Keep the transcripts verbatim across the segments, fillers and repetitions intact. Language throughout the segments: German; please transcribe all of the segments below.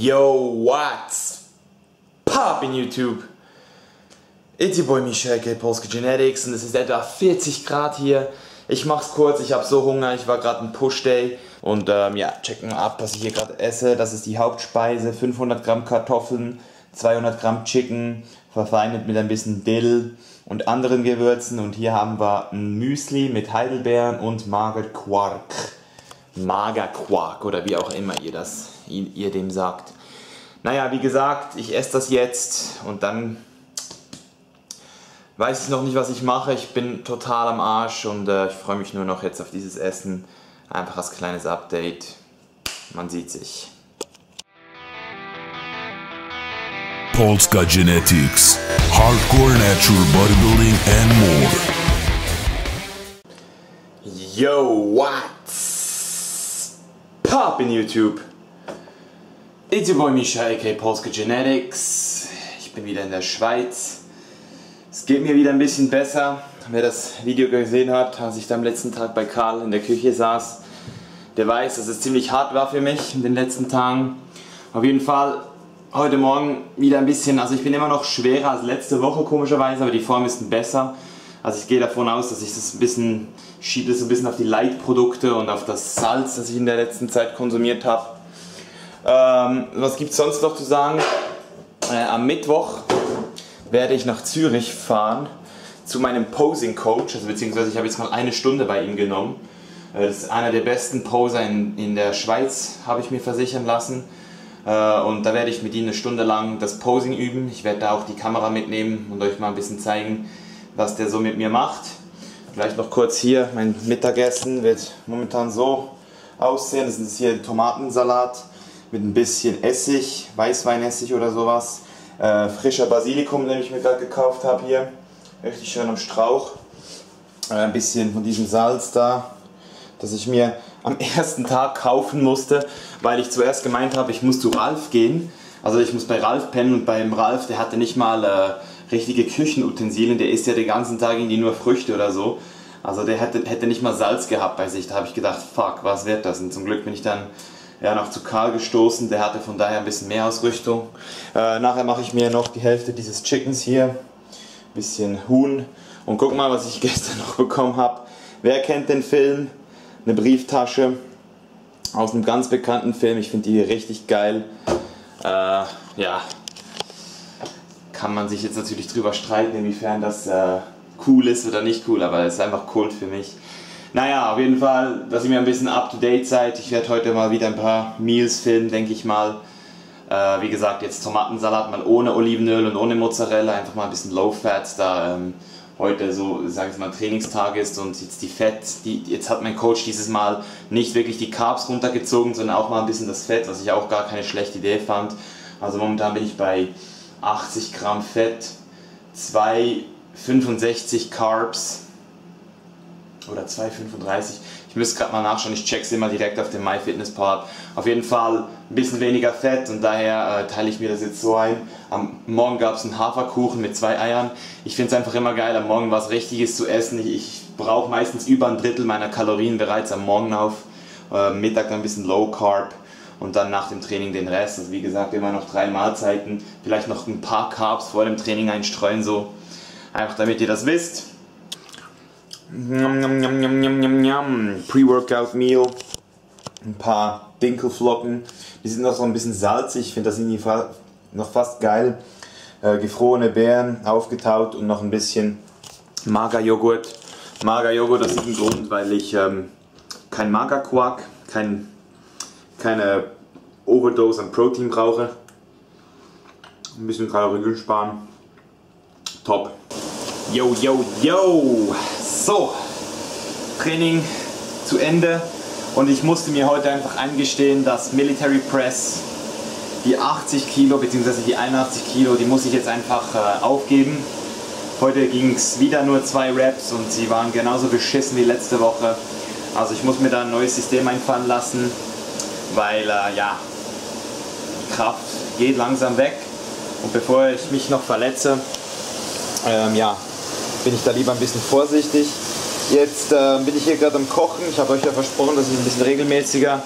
Yo, what's poppin' YouTube? It's your boy Misha, aka Polska Genetics, und es ist etwa vierzig Grad hier. Ich mach's kurz, ich habe so Hunger, ich war gerade ein Push-Day und ähm, ja, checken mal ab, was ich hier gerade esse. Das ist die Hauptspeise, fünfhundert Gramm Kartoffeln, zweihundert Gramm Chicken, verfeinert mit ein bisschen Dill und anderen Gewürzen. Und hier haben wir ein Müsli mit Heidelbeeren und Magerquark. Magerquark oder wie auch immer ihr das ihr, ihr dem sagt. Naja, wie gesagt, ich esse das jetzt und dann weiß ich noch nicht, was ich mache. Ich bin total am Arsch und äh, ich freue mich nur noch jetzt auf dieses Essen. Einfach als kleines Update. Man sieht sich. Polska Genetics, Hardcore Natural Bodybuilding and more. Yo, what's poppin' YouTube? It's your boy Misha, aka Polska Genetics. Ich bin wieder in der Schweiz. Es geht mir wieder ein bisschen besser. Wer das Video gesehen hat, als ich da am letzten Tag bei Karl in der Küche saß, der weiß, dass es ziemlich hart war für mich in den letzten Tagen. Auf jeden Fall heute Morgen wieder ein bisschen, also ich bin immer noch schwerer als letzte Woche komischerweise, aber die Form ist besser. Also ich gehe davon aus, dass ich das ein bisschen, schiebe das ein bisschen auf die Light-Produkte und auf das Salz, das ich in der letzten Zeit konsumiert habe. Ähm, was gibt es sonst noch zu sagen? Äh, am Mittwoch werde ich nach Zürich fahren zu meinem Posing Coach, also beziehungsweise ich habe jetzt mal eine Stunde bei ihm genommen. Das ist einer der besten Poser in, in der Schweiz, habe ich mir versichern lassen. Und da werde ich mit ihm eine Stunde lang das Posing üben. Ich werde da auch die Kamera mitnehmen und euch mal ein bisschen zeigen, was der so mit mir macht. Vielleicht noch kurz hier, mein Mittagessen wird momentan so aussehen. Das ist hier ein Tomatensalat mit ein bisschen Essig, Weißweinessig oder sowas. Äh, frischer Basilikum, den ich mir gerade gekauft habe hier. Richtig schön am Strauch. Äh, ein bisschen von diesem Salz da, das ich mir am ersten Tag kaufen musste, weil ich zuerst gemeint habe, ich muss zu Ralf gehen. Also ich muss bei Ralf pennen und beim Ralf, der hatte nicht mal äh, richtige Küchenutensilien, der isst ja den ganzen Tag irgendwie nur Früchte oder so. Also der hätte, hätte nicht mal Salz gehabt bei sich. Da habe ich gedacht, fuck, was wird das? Und zum Glück bin ich dann ja, noch zu Karl gestoßen, der hatte von daher ein bisschen mehr Ausrüstung. Äh, nachher mache ich mir noch die Hälfte dieses Chickens hier, ein bisschen Huhn. Und guck mal, was ich gestern noch bekommen habe. Wer kennt den Film? Eine Brieftasche aus einem ganz bekannten Film. Ich finde die hier richtig geil. Äh, ja, kann man sich jetzt natürlich drüber streiten, inwiefern das äh, cool ist oder nicht cool, aber es ist einfach Kult für mich. Naja, auf jeden Fall, dass ihr mir ein bisschen up-to-date seid. Ich werde heute mal wieder ein paar Meals filmen, denke ich mal. Äh, wie gesagt, jetzt Tomatensalat mal ohne Olivenöl und ohne Mozzarella, einfach mal ein bisschen Low-Fat, da ähm, heute so, sage ich mal, Trainingstag ist und jetzt die Fett, die, jetzt hat mein Coach dieses Mal nicht wirklich die Carbs runtergezogen, sondern auch mal ein bisschen das Fett, was ich auch gar keine schlechte Idee fand. Also momentan bin ich bei achtzig Gramm Fett, zwei fünfundsechzig Carbs. Oder zwei fünfunddreißig. Ich müsste gerade mal nachschauen, ich check's immer direkt auf dem MyFitnessPal. Auf jeden Fall ein bisschen weniger Fett und daher äh, teile ich mir das jetzt so ein. Am Morgen gab es einen Haferkuchen mit zwei Eiern. Ich finde es einfach immer geil, am Morgen was Richtiges zu essen. Ich, ich brauche meistens über ein Drittel meiner Kalorien bereits am Morgen auf. Äh, Mittag dann ein bisschen Low Carb und dann nach dem Training den Rest. Also wie gesagt, immer noch drei Mahlzeiten. Vielleicht noch ein paar Carbs vor dem Training einstreuen, so. Einfach damit ihr das wisst. Pre-Workout Meal, ein paar Dinkelflocken, die sind noch so ein bisschen salzig, ich finde das irgendwie noch fast geil. Äh, gefrorene Beeren, aufgetaut und noch ein bisschen Magerjoghurt. Magerjoghurt aus diesem Grund, weil ich ähm, kein Magerquark, kein, keine Overdose an Protein brauche. Ein bisschen Kalorien sparen. Top. Yo, yo, yo! So, Training zu Ende und ich musste mir heute einfach eingestehen, dass Military Press, die achtzig Kilo bzw. die einundachtzig Kilo, die muss ich jetzt einfach äh, aufgeben. Heute ging es wieder nur zwei Reps und sie waren genauso beschissen wie letzte Woche. Also ich muss mir da ein neues System einfallen lassen, weil äh, ja, die Kraft geht langsam weg und bevor ich mich noch verletze, ähm, ja, bin ich da lieber ein bisschen vorsichtig. Jetzt äh, bin ich hier gerade am Kochen. Ich habe euch ja versprochen, dass ich ein bisschen regelmäßiger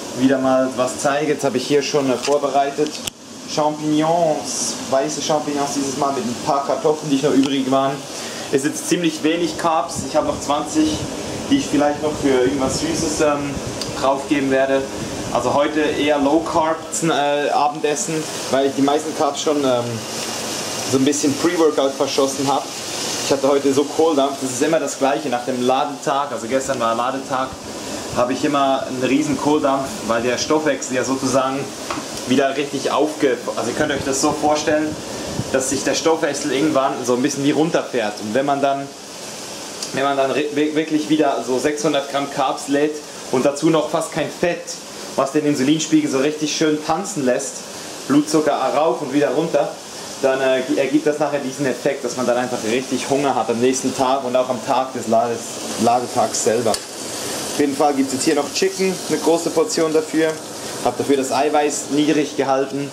wieder mal was zeige. Jetzt habe ich hier schon vorbereitet Champignons, weiße Champignons dieses Mal mit ein paar Kartoffeln, die ich noch übrig waren. Es ist jetzt ziemlich wenig Carbs, ich habe noch zwanzig, die ich vielleicht noch für irgendwas Süßes ähm, draufgeben werde. Also heute eher Low Carb äh, Abendessen, weil ich die meisten Carbs schon ähm, so ein bisschen Pre-Workout verschossen habe. Ich hatte heute so Kohldampf, das ist immer das gleiche nach dem Ladetag, also gestern war Ladetag, habe ich immer einen riesen Kohldampf, weil der Stoffwechsel ja sozusagen wieder richtig aufge... Also ihr könnt euch das so vorstellen, dass sich der Stoffwechsel irgendwann so ein bisschen wie runterfährt. Und wenn man dann, wenn man dann wirklich wieder so sechshundert Gramm Carbs lädt und dazu noch fast kein Fett, was den Insulinspiegel so richtig schön tanzen lässt, Blutzucker rauf und wieder runter, dann äh, ergibt das nachher diesen Effekt, dass man dann einfach richtig Hunger hat am nächsten Tag und auch am Tag des Lades, Ladetags selber. Auf jeden Fall gibt es jetzt hier noch Chicken, eine große Portion dafür. Habe dafür das Eiweiß niedrig gehalten.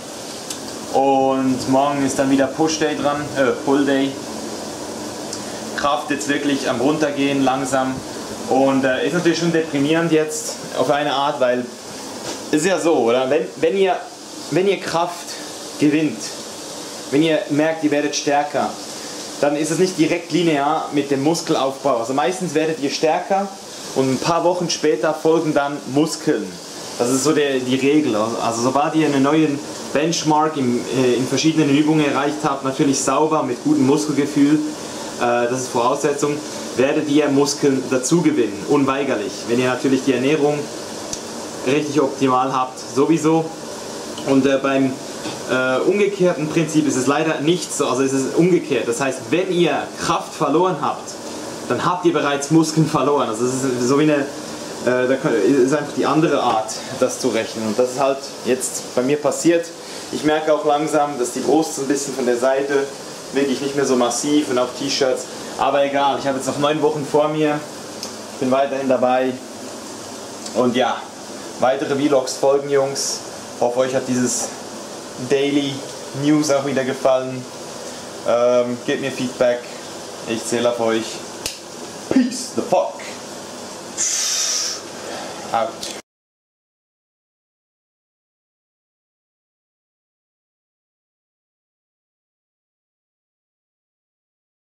Und morgen ist dann wieder Push Day dran, äh, Pull Day. Kraft jetzt wirklich am runtergehen langsam. Und äh, ist natürlich schon deprimierend jetzt auf eine Art, weil es ist ja so, oder? Wenn, wenn, ihr, wenn ihr Kraft gewinnt, wenn ihr merkt, ihr werdet stärker, dann ist es nicht direkt linear mit dem Muskelaufbau. Also meistens werdet ihr stärker und ein paar Wochen später folgen dann Muskeln. Das ist so der, die Regel. Also sobald ihr einen neuen Benchmark in, äh, in verschiedenen Übungen erreicht habt, natürlich sauber, mit gutem Muskelgefühl, äh, das ist Voraussetzung, werdet ihr Muskeln dazu gewinnen, unweigerlich. Wenn ihr natürlich die Ernährung richtig optimal habt, sowieso. Und äh, beim äh, umgekehrten Prinzip ist es leider nicht so, also es ist umgekehrt. Das heißt, wenn ihr Kraft verloren habt, dann habt ihr bereits Muskeln verloren. Also es ist so wie eine, äh, da ist einfach die andere Art, das zu rechnen. Und das ist halt jetzt bei mir passiert. Ich merke auch langsam, dass die Brust ein bisschen von der Seite wirklich nicht mehr so massiv und auch T-Shirts. Aber egal, ich habe jetzt noch neun Wochen vor mir, bin weiterhin dabei. Und ja, weitere Vlogs folgen, Jungs. Ich hoffe, euch hat dieses Daily News auch wieder gefallen. Ähm, gebt mir Feedback. Ich zähle auf euch. Peace the fuck out.